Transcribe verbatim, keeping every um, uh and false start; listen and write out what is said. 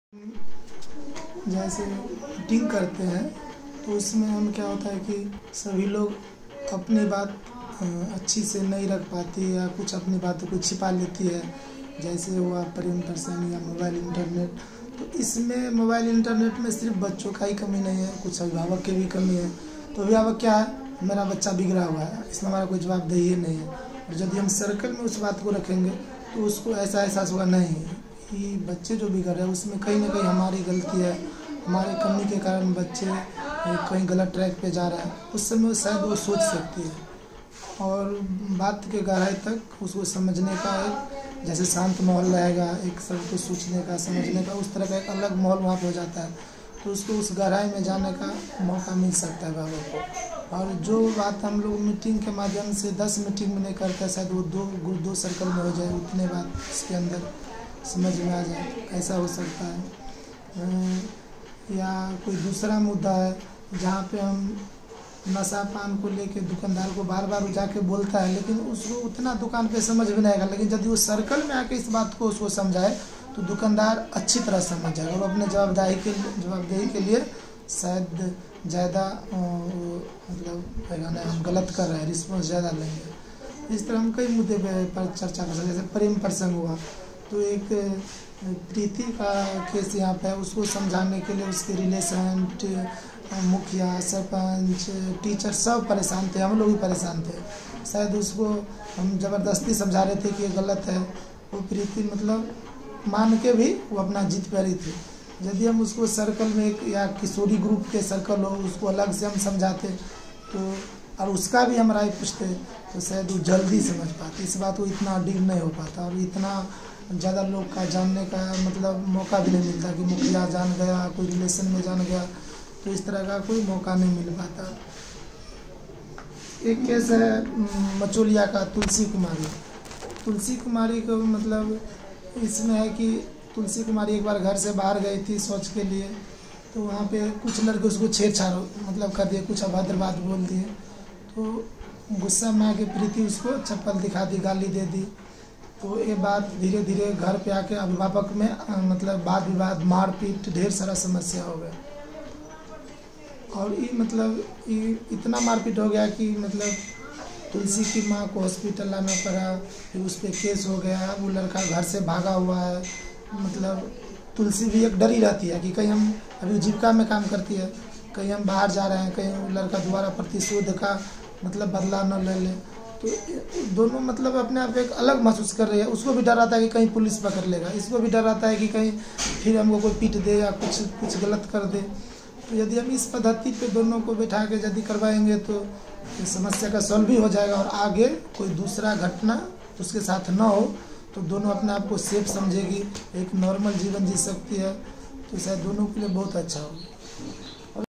जैसे मीटिंग करते हैं तो उसमें हम क्या होता है कि सभी लोग अपनी बात अच्छी से नहीं रख पाती या कुछ अपनी बातों को छिपा लेती है। जैसे हुआ प्रेम प्रसंग या मोबाइल इंटरनेट। तो इसमें मोबाइल इंटरनेट में सिर्फ बच्चों का ही कमी नहीं है, कुछ अभिभावक की भी कमी है। तो अभिभावक क्या है, मेरा बच्चा बिगड़ा हुआ है, इसमें हमारा कोई जवाबदेही नहीं है। और यदि हम सर्कल में उस बात को रखेंगे तो उसको ऐसा एहसास होगा नहीं कि बच्चे जो बिगड़ रहे हैं उसमें कहीं ना कहीं हमारी गलती है, हमारे कमी के कारण बच्चे कहीं गलत ट्रैक पे जा रहा है। उस समय शायद वो सोच सकती है और बात के गहराई तक उसको समझने का एक जैसे शांत माहौल रहेगा, एक सबको सोचने का समझने का उस तरह का एक अलग माहौल वहाँ पे हो जाता है। तो उसको उस गहराई में जाने का मौका मिल सकता है बाबा को। और जो बात हम लोग मीटिंग के माध्यम से दस मीटिंग में नहीं करते, शायद वो दो दो सर्कल में हो जाए, उतने बात इसके अंदर समझ में आ जाए, ऐसा हो सकता है। या कोई दूसरा मुद्दा है जहाँ पे हम नशा पान को लेके दुकानदार को बार बार जाके बोलता है, लेकिन उसको उतना दुकान पे समझ में नहीं आएगा। लेकिन यदि वो सर्कल में आके इस बात को उसको समझाए तो दुकानदार अच्छी तरह समझ जाएगा और अपने जवाबदेही के जवाबदेही के लिए शायद ज़्यादा मतलब पैगाना हम गलत कर रहे हैं, रिस्पॉन्स ज़्यादा लेंगे। इस तरह हम कई मुद्दे पर चर्चा कर सकते हैं। जैसे प्रेम प्रसंग हुआ तो एक प्रीति का केस यहाँ पे है, उसको समझाने के लिए उसके रिलेशन, मुखिया, सरपंच, टीचर सब परेशान थे, हम लोग भी परेशान थे। शायद उसको हम ज़बरदस्ती समझा रहे थे कि ये गलत है, वो प्रीति मतलब मान के भी वो अपना जिद पर ही थी। यदि हम उसको सर्कल में एक या किशोरी ग्रुप के सर्कल हो, उसको अलग से हम समझाते तो और उसका भी हम राय पूछते तो शायद वो जल्दी समझ पाते। इस बात को इतना डीप नहीं हो पाता और इतना ज़्यादा लोग का जानने का मतलब मौका भी नहीं मिलता कि मुखिया जान गया, कोई रिलेशन में जान गया, तो इस तरह का कोई मौका नहीं मिल पाता। एक केस है मचोलिया का, तुलसी कुमारी। तुलसी कुमारी को मतलब इसमें है कि तुलसी कुमारी एक बार घर से बाहर गई थी शौच के लिए, तो वहाँ पे कुछ लड़के उसको छेड़छाड़ मतलब कर दिए, कुछ अभद्र बात बोल दिए। तो गुस्सा में आके प्रीति उसको चप्पल दिखा दी, गाली दे दी। तो ये बात धीरे धीरे घर पे आके अभिभावक में मतलब वाद विवाद, मारपीट, ढेर सारा समस्या हो गया। और ये मतलब ये इतना मारपीट हो गया कि मतलब तुलसी की माँ को हॉस्पिटल लाना पड़ा, फिर उस पर केस हो गया। वो लड़का घर से भागा हुआ है। मतलब तुलसी भी एक डरी रहती है कि कहीं हम अभी जीविका में काम करती है, कहीं हम बाहर जा रहे हैं, कहीं वो लड़का दोबारा प्रतिशोध का मतलब बदला न ले ले। तो दोनों मतलब अपने आप एक अलग महसूस कर रही है। उसको भी डर आता है कि कहीं पुलिस पकड़ लेगा, इसको भी डर आता है कि कहीं फिर हमको कोई पीट दे या कुछ कुछ गलत कर दे। तो यदि हम इस पद्धति पे दोनों को बैठा के यदि करवाएंगे तो समस्या का सॉल्व भी हो जाएगा और आगे कोई दूसरा घटना उसके साथ न हो, तो दोनों अपने आप को सेफ समझेगी, एक नॉर्मल जीवन जी सकती है। तो शायद दोनों के लिए बहुत अच्छा होगा।